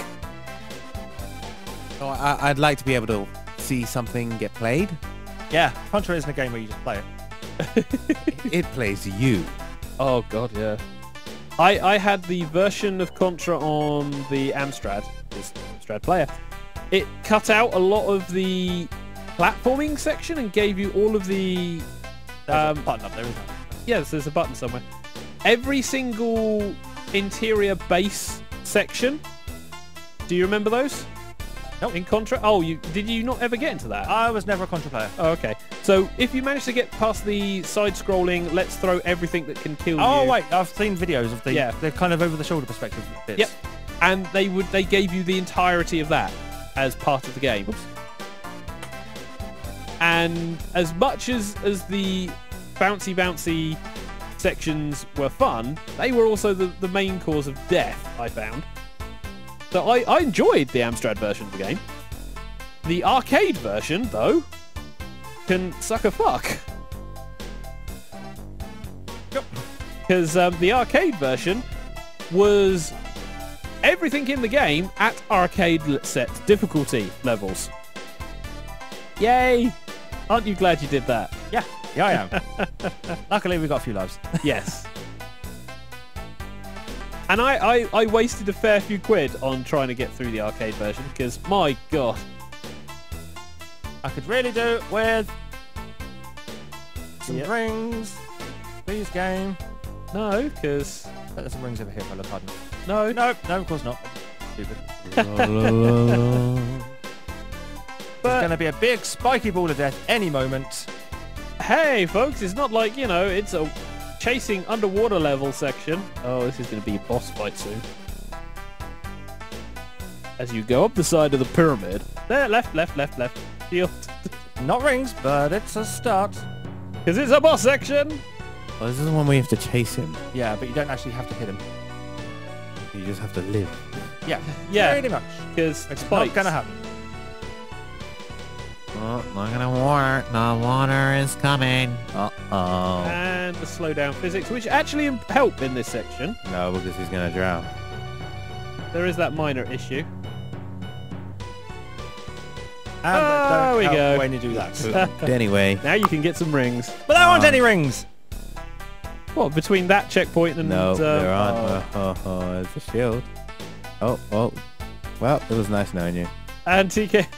So I, I'd like to be able to see something get played. Yeah, Contra isn't a game where you just play it. It plays you. Oh god, yeah. I, I had the version of Contra on the Amstrad, this Amstrad player. It cut out a lot of the platforming section and gave you all of the... There's Um, a button up there, isn't there? Yes, there's a button somewhere. Every single interior base section. Do you remember those? Nope. In Contra? Oh, you did you not ever get into that? I was never a Contra player. Oh, okay. So if you manage to get past the side-scrolling, let's throw everything that can kill Oh, you. wait, I've seen videos of the, Yeah. the kind of over-the-shoulder perspective bits. Yep. And they would they gave you the entirety of that as part of the game. Oops. And as much as as the bouncy bouncy sections were fun, they were also the, the main cause of death, I found. So I, I enjoyed the Amstrad version of the game. The arcade version, though, can suck a fuck. Yep. Because um, the arcade version was everything in the game at arcade set difficulty levels. Yay! Aren't you glad you did that? Yeah, yeah, I am. Luckily, we got a few lives. Yes. And I, I, I wasted a fair few quid on trying to get through the arcade version because, my God. I could really do it with some Yep. rings. Please, game. No, because... There's some rings over here if I look hard enough. No. No, no, of course not. Stupid. La, la, la, la. There's But, going to be a big spiky ball of death any moment. hey, folks, it's not like, you know, it's a chasing underwater level section. Oh, this is going to be a boss fight soon. As you go up the side of the pyramid. There, left, left, left, left. Shield. Not rings, but it's a start. Because it's a boss section. Well, this is the one where you have to chase him. Yeah, but you don't actually have to hit him. You just have to live. Yeah, Yeah. pretty much. Because It's spikes. not going to happen. Oh, look at the water. The water is coming. Uh-oh. And the slowdown physics, which actually help in this section. No, because he's going to drown. There is that minor issue. And Ah, don't we help go. when you do that. But anyway. Now you can get some rings. But I don't want Um, any rings. What, between that checkpoint and... No, uh, there aren't. oh. Oh, oh, oh, it's a shield. Oh, oh. Well, it was nice knowing you. And T K...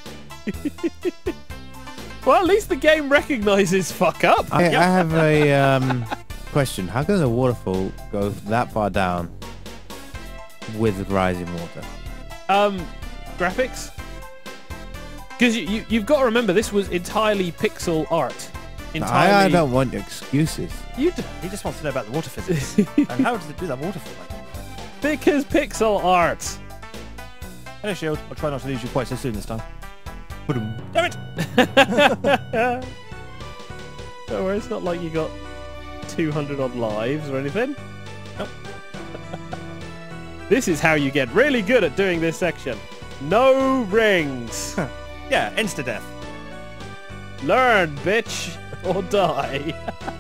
Well, at least the game recognises fuck up. I, I have a um, question. How can the waterfall go that far down with rising water? Um, graphics? Because you, you, you've got to remember, this was entirely pixel art. Entirely... I, I don't want excuses. You d He just wants to know about the water physics. And how does it do that waterfall? because pixel art. Hello, Shield. I'll try not to lose you quite so soon this time. Ba-dum. Damn it! Don't worry, it's not like you got two hundred odd lives or anything. Nope. This is how you get really good at doing this section. No rings. Yeah, insta-death. Learn, bitch, or die.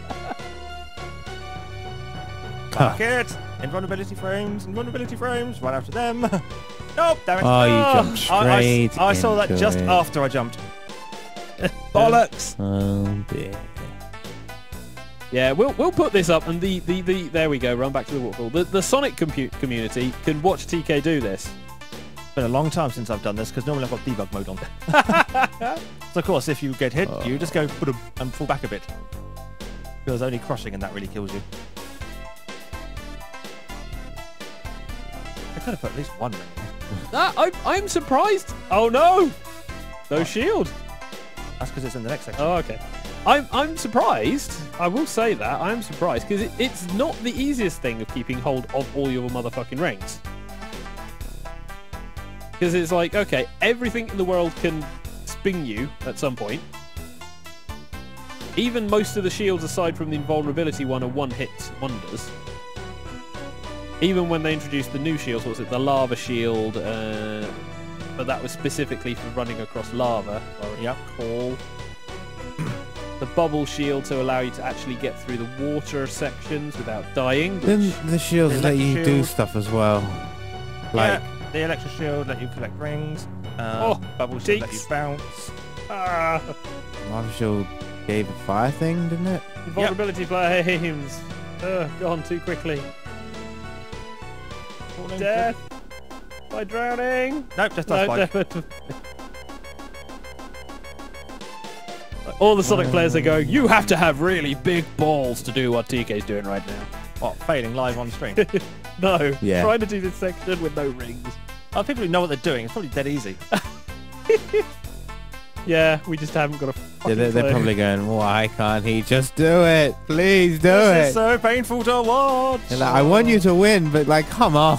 Fuck it! Invulnerability frames, invulnerability frames, right after them. Nope, damn it. Oh, you Oh, jumped I, I, straight I saw that into just it. after I jumped. Bollocks! Oh, dear. Yeah, we'll we'll put this up, and the the, the there we go. Run back to the waterfall. The the Sonic compute community can watch T K do this. It's been a long time since I've done this because normally I've got debug mode on. So of course, if you get hit, Oh. you just go ba-dum and fall back a bit. Because only crushing and that really kills you. I could have put at least one ring in there. Ah, I'm I'm surprised. Oh no, no What? shield. That's because it's in the next section. Oh, okay. I'm I'm surprised. I will say that I'm surprised because it, it's not the easiest thing of keeping hold of all your motherfucking rings. Because it's like, okay, everything in the world can spin you at some point. Even most of the shields, aside from the invulnerability one, are one-hit wonders. Even when they introduced the new shields, what was it, the lava shield? Uh, but that was specifically for running across lava, if I Yep. recall. The bubble shield to allow you to actually get through the water sections without dying. Which, Then the shields The let you electric do shield. stuff as well. Like, Yeah, the electric shield let you collect rings. Um, Oh, bubble shield let you cheeks. bounce. ah, lava shield gave a fire thing, didn't it? invulnerability flames. Uh, gone too quickly. Falling Death by drowning. Nope, just No, does spike. death. All the Sonic players are going, you have to have really big balls to do what T K's doing right now. What, failing live on stream? No, Yeah. trying to do this section with no rings. Oh, people who know what they're doing, it's probably dead easy. Yeah, we just haven't got a Yeah, fucking they're, they're clue. probably going, why can't he just do it? Please do This it. is so painful to watch. And like, I want you to win, but like, come on.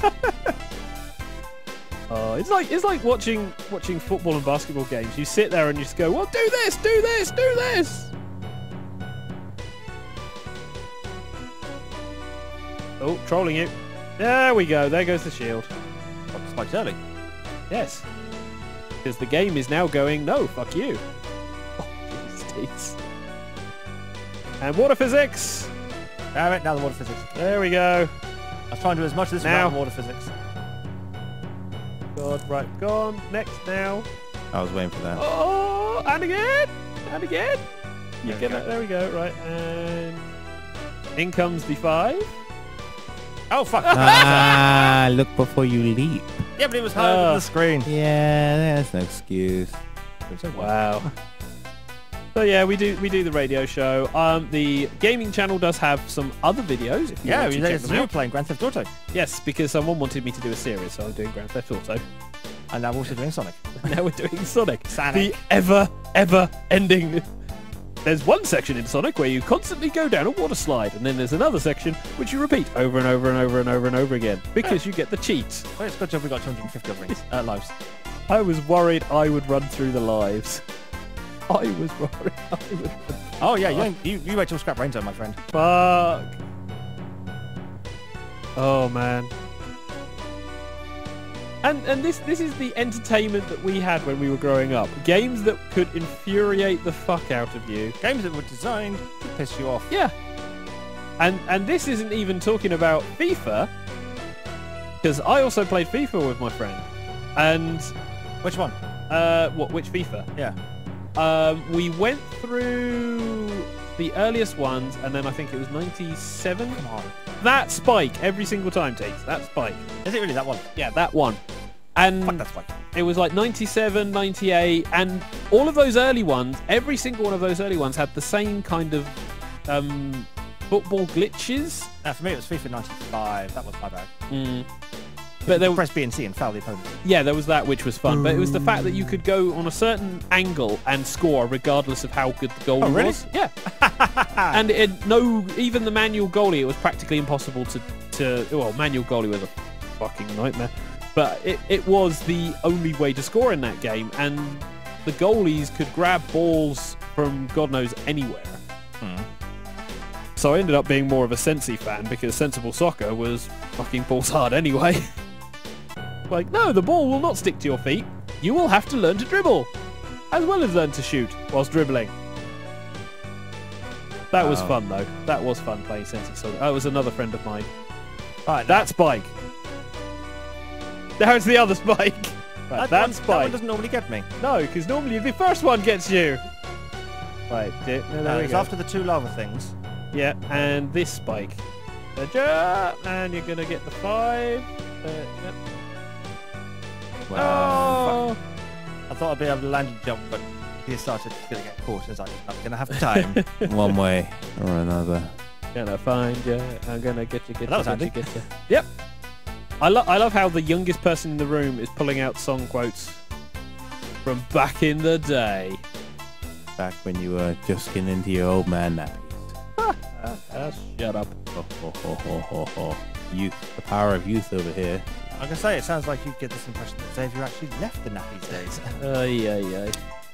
Oh, it's like it's like watching watching football and basketball games. You sit there and you just go, well, do this, do this, do this. Oh, trolling you. There we go. There goes the shield. Oh, spiked early. Yes. Because the game is now going, no, fuck you. Oh, jeez. And water physics. Damn it, now the water physics. There we go. I was trying to do as much of this Now. without water physics. God, right, gone. Next now. I was waiting for that. Oh, and again. And again. You There we get go. it. There we go. Right, and in comes the five. Oh, fuck. Ah, look before you leap. Yeah, but it was higher than Uh. the screen. Yeah, that's no excuse. Wow. So yeah, we do we do the radio show. Um, the gaming channel does have some other videos. If you Yeah, want to we, check it's- them we were out. playing Grand Theft Auto. Yes, because someone wanted me to do a series, so I'm doing Grand Theft Auto. And now we're also doing Sonic. Now we're doing Sonic. Sonic. The ever, ever ending. There's one section in Sonic where you constantly go down a water slide, and then there's another section which you repeat over and over and over and over and over again because you get the cheat. Well, it's a good job we got two hundred fifty of rings, uh, lives. I was worried I would run through the lives. I was worried I would run Oh, yeah, you, ain't- you, you wait till Scrap Rain Zone, my friend. Fuck. Oh man. And and this this is the entertainment that we had when we were growing up. Games that could infuriate the fuck out of you. Games that were designed to piss you off. Yeah. And and this isn't even talking about FIFA, because I also played FIFA with my friend. And Which one? uh what which FIFA? Yeah. Um, we went through the earliest ones, and then I think it was ninety-seven. Come on. That Spike every single time takes that Spike. Is it really that one? Yeah, that one. And Fuck, that's fine. it was like ninety-seven, ninety-eight, and all of those early ones, every single one of those early ones had the same kind of um, football glitches. Now, for me, it was FIFA ninety-five. That was my bad. Mm. But there, Press B and C and foul the opponent. yeah, there was that, which was fun. But it was the fact that you could go on a certain angle and score regardless of how good the goalie Oh, really? was. Yeah. And it, no, even the manual goalie, it was practically impossible to, to. Well, manual goalie was a fucking nightmare. But it, it was the only way to score in that game, and the goalies could grab balls from God knows anywhere. Hmm. So I ended up being more of a Sensi fan because Sensible Soccer was fucking balls hard anyway. Like, no, the ball will not stick to your feet. You will have to learn to dribble, as well as learn to shoot whilst dribbling. That was Wow. fun, though. That was fun playing Sensi Soccer. That was another friend of mine. Right, That Spike. Now it's the other Spike. Right, that, that one, that Spike. one doesn't normally get me. No, because normally the first one gets you. Right, there, there Uh, we it's go. after the two lava things. Yeah, and this Spike. Ta-ja! And you're going to get the five. Uh, yep. Oh, I thought I'd be able to land a jump, but he started going to get caught. As I was not going to have time. One way or another. Gonna find you. I'm gonna get you. Get That you. was Get you. handy. Get you. Yep. I love. I love how the youngest person in the room is pulling out song quotes from back in the day. Back when you were just getting into your old man nappies. Ah, shut up. Ho, ho, ho, ho, ho, ho. Youth, the power of youth over here. I can say it sounds like you get this impression that Xavier actually left the nappies days. Ay, ay,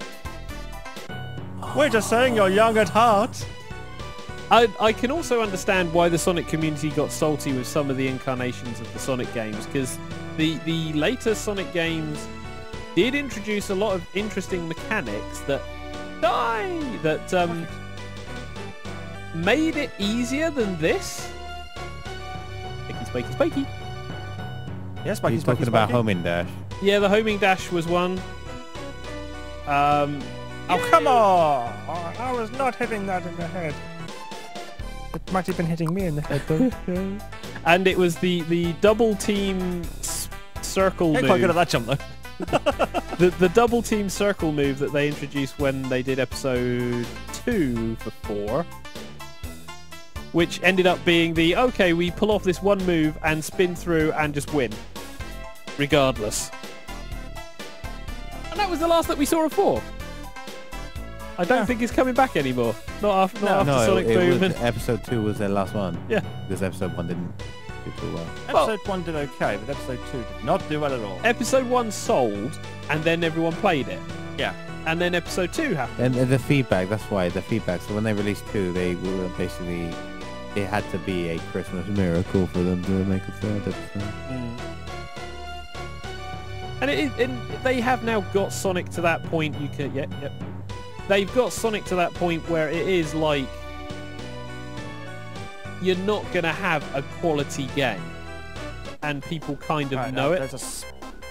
ay. We're just saying you're young at heart. I, I can also understand why the Sonic community got salty with some of the incarnations of the Sonic games, because the, the later Sonic games did introduce a lot of interesting mechanics that die that um, made it easier than this. Spiky, spiky, spiky. Yes, Spiky, He's Spiky, talking about Spiky. homing dash. Yeah, the homing dash was one. Um, Oh, come on! Oh, I was not hitting that in the head. It might have been hitting me in the head, though. and it was the, the double team s- circle You're move. quite good at that jump, though. the the double team circle move that they introduced when they did episode two for four, which ended up being the okay, we pull off this one move and spin through and just win, regardless. And that was the last that we saw of four. I don't yeah. think it's coming back anymore. Not after, not no, after no, Sonic it, it Boom. was, And... episode two was their last one. Yeah. Because episode one didn't do too well. Episode well, one did okay, but episode two did not do well at all. Episode one sold, and then everyone played it. Yeah. And then episode two happened. And, and the feedback, that's why, the feedback. So when they released two, they were basically, it had to be a Christmas miracle for them to make a third episode. Mm. And, it, and they have now got Sonic to that point. You can, yep, yep. They've got Sonic to that point where it is like you're not going to have a quality game, and people kind of right, know no, it. There's a sp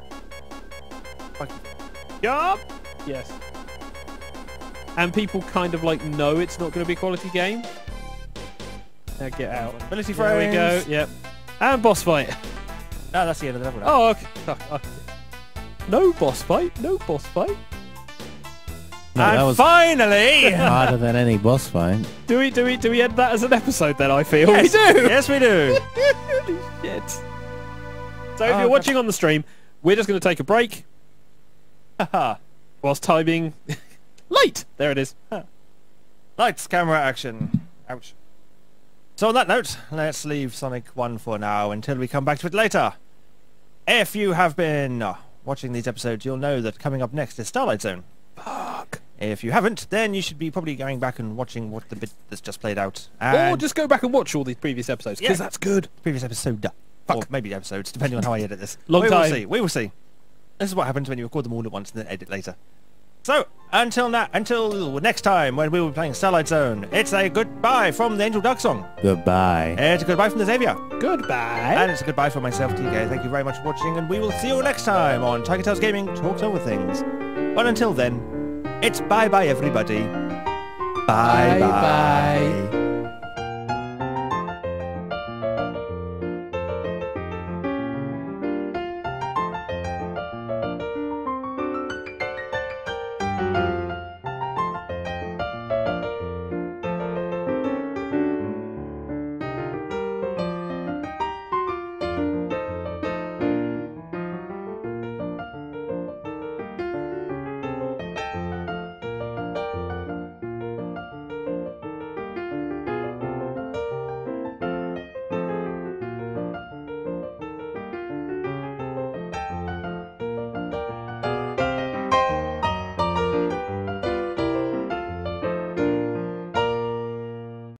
Yup. Yes. And people kind of like know it's not going to be a quality game. Now get out. Ability There we frames. go. Yep. And boss fight. No, that's the end of the level now. Oh, okay. okay. No boss fight. No boss fight. No, and that was finally, harder than any boss fight. Do we? Do we? Do we end that as an episode? Then I feel yes, we do. Yes, we do. Holy shit. So if Oh, you're watching on the stream, we're just going to take a break. Haha. Whilst timing late. There it is. Lights, camera, action. Ouch. So on that note, let's leave Sonic one for now until we come back to it later. If you have been uh, watching these episodes, you'll know that coming up next is Starlight Zone. Fuck. If you haven't, then you should be probably going back and watching what the bit that's just played out. And Or just go back and watch all these previous episodes, because Yeah. that's good. previous episode. Fuck. Or maybe episodes, depending on how I edit this. Long we time. will see. We will see. This is what happens when you record them all at once and then edit later. So, until now, until next time when we will be playing Starlight Zone, it's a goodbye from the Angel Duck song. Goodbye. It's a goodbye from the Xavier. Goodbye. And it's a goodbye from myself, T K. Thank you very much for watching, and we will see you next time on TigerTails Gaming Talks Over Things. But until then, it's bye-bye, everybody. Bye-bye. Bye-bye.